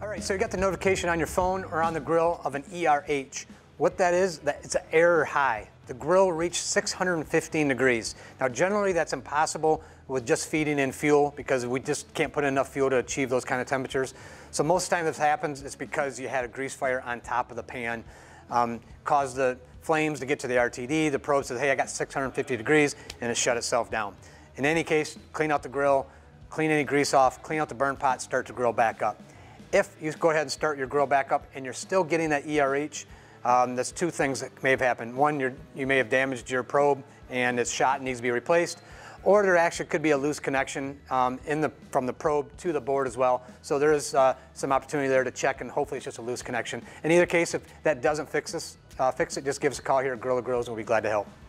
All right, so you got the notification on your phone or on the grill of an ERH. What that is, it's an error high. The grill reached 615 degrees. Now generally that's impossible with just feeding in fuel because we just can't put enough fuel to achieve those kind of temperatures. So most of the time this happens, it's because you had a grease fire on top of the pan, caused the flames to get to the RTD, the probe says, hey, I got 650 degrees, and it shut itself down. In any case, clean out the grill, clean any grease off, clean out the burn pot, start the grill back up. If you go ahead and start your grill back up and you're still getting that ERH, there's two things that may have happened. One, you may have damaged your probe and it's shot and needs to be replaced, or there actually could be a loose connection from the probe to the board as well. So there is some opportunity there to check, and hopefully it's just a loose connection. In either case, if that doesn't fix it, just give us a call here at Grilla Grills and we'll be glad to help.